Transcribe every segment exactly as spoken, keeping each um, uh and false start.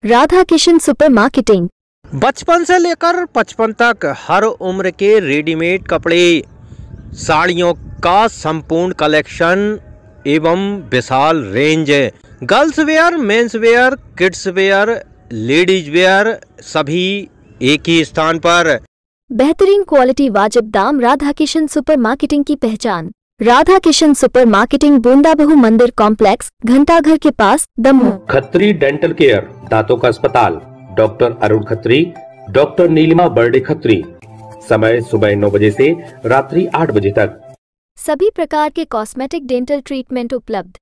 Radha Kishan super marketing. बचपन से लेकर पचपन तक हर उम्र के रेडीमेड कपड़े, साड़ियों का संपूर्ण कलेक्शन एवं विशाल range, girls wear, men's wear, kids wear, ladies wear, सभी एक ही स्थान पर। बेहतरीन क्वालिटी, वाजिब दाम। राधा किशन सुपर मार्केटिंग की पहचान। राधा किशन सुपर मार्केटिंग, बूंदा बहु मंदिर कॉम्प्लेक्स, घंटाघर के पास, दमोह। खत्री डेंटल केयर, दांतों का अस्पताल, डॉक्टर अरुण खत्री, डॉक्टर नीलिमा बर्डे खत्री। समय सुबह नौ बजे से रात्रि आठ बजे तक। सभी प्रकार के कॉस्मेटिक डेंटल ट्रीटमेंट उपलब्ध।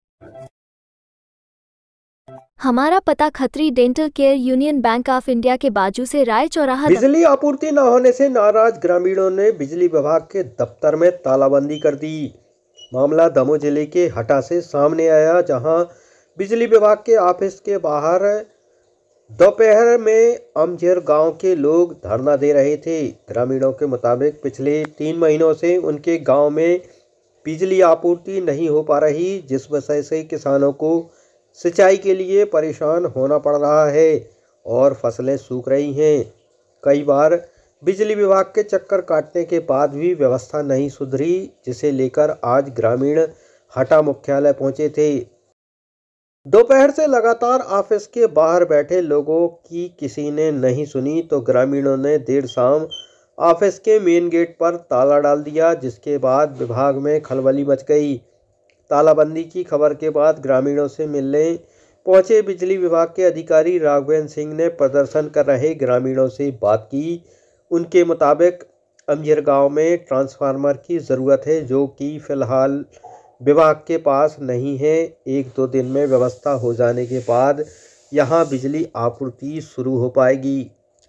हमारा पता Khatri dental care, union bank of India के बाजू से, राय चौराहा। बिजली आपूर्ति न होने से नाराज ग्रामीणों ने बिजली विभाग के दफ्तर में तालाबंदी कर दी। मामला दमोह जिले के हटा से सामने आया, जहां बिजली विभाग के ऑफिस के बाहर दोपहर में अमझेर गांव के लोग धरना दे रहे थे। ग्रामीणों के मुताबिक पिछले तीन महीनों से उनके गांव में बिजली आपूर्ति नहीं हो पा रही, जिस वजह से किसानों को सिंचाई के लिए परेशान होना पड़ रहा है और फसलें सूख रही हैं। कई बार बिजली विभाग के चक्कर काटने के बाद भी व्यवस्था नहीं सुधरी, जिसे लेकर आज ग्रामीण हटा मुख्यालय पहुंचे थे। दोपहर से लगातार ऑफिस के बाहर बैठे लोगों की किसी ने नहीं सुनी तो ग्रामीणों ने देर शाम ऑफिस के मेन गेट पर ताला डाल दिया, जिसके बाद विभाग में खलबली मच गई। तालाबंदी की खबर के बाद ग्रामीणों से मिलने पहुंचे बिजली विभाग के अधिकारी राघवेंद्र सिंह ने प्रदर्शन कर रहे ग्रामीणों से बात की। उनके मुताबिक अमझेर गांव में ट्रांसफार्मर की ज़रूरत है, जो कि फ़िलहाल विभाग के पास नहीं है। एक दो दिन में व्यवस्था हो जाने के बाद यहां बिजली आपूर्ति शुरू हो पाएगी।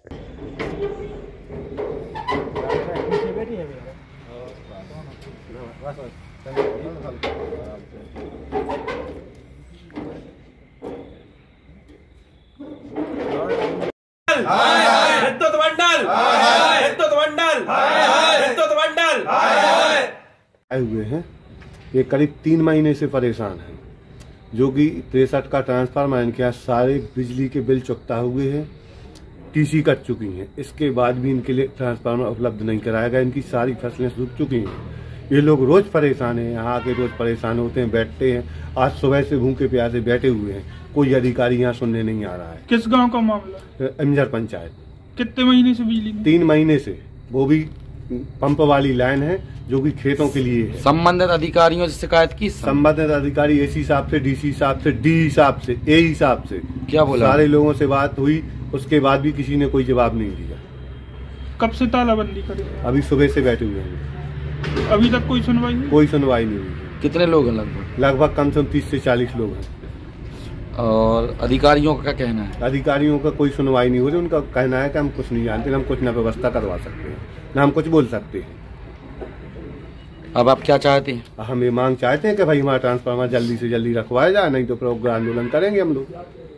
आए हुए हैं, ये करीब तीन महीने से परेशान हैं, जो कि तिरसठ का ट्रांसफार्मर इनके यहाँ सारे बिजली के बिल चुकता हुए हैं, टीसी कट चुकी हैं। इसके बाद भी इनके लिए ट्रांसफार्मर उपलब्ध नहीं कराया गया। इनकी सारी फसलें सूख चुकी हैं। ये लोग रोज परेशान हैं, यहाँ आके रोज परेशान होते हैं, बैठते हैं। आज सुबह से भूखे प्यासे बैठे हुए हैं, कोई अधिकारी यहाँ सुनने नहीं आ रहा है। किस गांव का मामला? अमझेर पंचायत। कितने महीने से बिजली? तीन महीने से, वो भी पंप वाली लाइन है जो कि खेतों के लिए है। संबंधित अधिकारियों से शिकायत की? संबंधित अधिकारी एसी साहब से, डीसी साहब से, डी साहब से, ए साहब से, क्या बोला? सारे लोगों से बात हुई, उसके बाद भी किसी ने कोई जवाब नहीं दिया। कब से तालाबंदी करी? अभी सुबह से बैठे हुए हैं, अभी तक कोई सुनवाई नहीं? कोई सुनवाई नहीं हुई। कितने लोग हैं लगभग? लगभग कम से कम तीस से चालीस लोग हैं। और अधिकारियों का क्या कहना है? अधिकारियों का कोई सुनवाई नहीं हो रही। उनका कहना है कि हम कुछ नहीं जानते, हम कुछ न व्यवस्था करवा सकते हैं, न हम कुछ बोल सकते हैं। अब आप क्या चाहते हैं? हम ये मांग चाहते हैं कि भाई हमारा ट्रांसफार्मर जल्दी से जल्दी रखवाया जाए, नहीं तो फिर आंदोलन करेंगे हम लोग।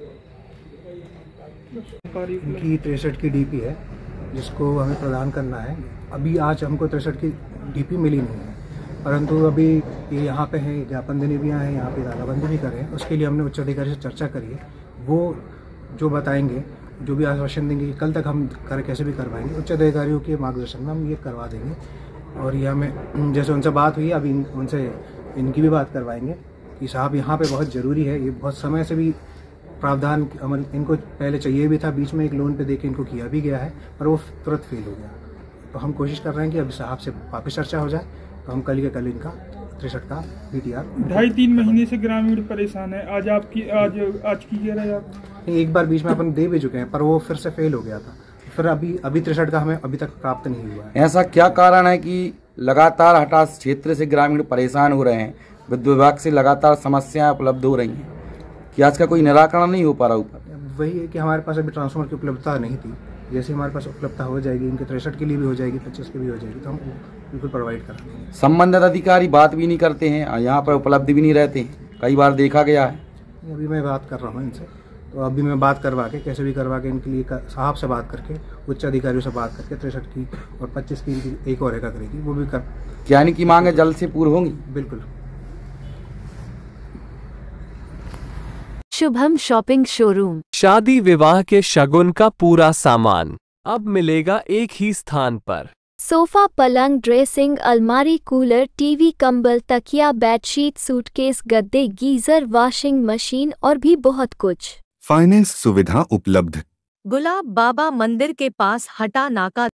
इनकी तिरसठ की डीपी है, जिसको हमें प्रदान करना है। अभी आज हमको तिरसठ की डीपी मिली नहीं है, परंतु अभी ये यहाँ पे है, ज्ञापन देने भी आए हैं, यहाँ पे तालाबंदी भी करें। उसके लिए हमने उच्च अधिकारी से चर्चा करी है। वो जो बताएंगे, जो भी आश्वासन देंगे, कल तक हम कर कैसे भी करवाएंगे। उच्च अधिकारियों के मार्गदर्शन में हम ये करवा देंगे। और ये हमें जैसे उनसे बात हुई, अभी इन, उनसे इनकी भी बात करवाएंगे कि साहब यहाँ पे बहुत ज़रूरी है। ये बहुत समय से भी प्रावधान अमल इनको पहले चाहिए भी था, बीच में एक लोन पे देके इनको किया भी गया है, पर वो तुरंत फेल हो गया। तो हम कोशिश कर रहे हैं कि अभी साहब से वापस चर्चा हो जाए, तो हम कल के कल इनका तिरसठ का बीटीआर। ढाई तीन महीने से ग्रामीण परेशान है। आज आपकी आज आज की कह रहे हैं आप? एक बार बीच में अपन दे भी चुके हैं, पर वो फिर से फेल हो गया था। फिर अभी अभी तिरसठ का हमें अभी तक प्राप्त नहीं हुआ है। ऐसा क्या कारण है कि लगातार हटा क्षेत्र से ग्रामीण परेशान हो रहे हैं? विद्युत विभाग से लगातार समस्याएं उपलब्ध हो रही हैं, कि आज का कोई निराकरण नहीं हो पा रहा ऊपर? वही है कि हमारे पास अभी ट्रांसफार्मर की उपलब्धता नहीं थी। जैसे हमारे पास उपलब्धता हो जाएगी, इनके तिरसठ के लिए भी हो जाएगी, पच्चीस के भी हो जाएगी, तो हम बिल्कुल प्रोवाइड करा देंगे। संबंधित अधिकारी बात भी नहीं करते हैं, यहाँ पर उपलब्ध भी नहीं रहते हैं, कई बार देखा गया है। अभी मैं बात कर रहा हूँ इनसे, तो अभी मैं बात करवा के कैसे भी करवा के इनके लिए साहब से बात करके, उच्च अधिकारियों से बात करके तिरसठ की और पच्चीस की इनकी एक और करेगी, वो भी कर। क्या इनकी मांग है जल्द से पूर्ण होंगी? बिल्कुल। Shubham shopping showroom. शादी विवाह के शगुन का पूरा सामान अब मिलेगा एक ही स्थान पर। सोफा, पलंग, ड्रेसिंग, अलमारी, कूलर, टीवी, कंबल, तकिया, बेडशीट, सूटकेस, गद्दे, गीजर, वॉशिंग मशीन और भी बहुत कुछ। फाइनेंस सुविधा उपलब्ध। गुलाब बाबा मंदिर के पास हटा नाका।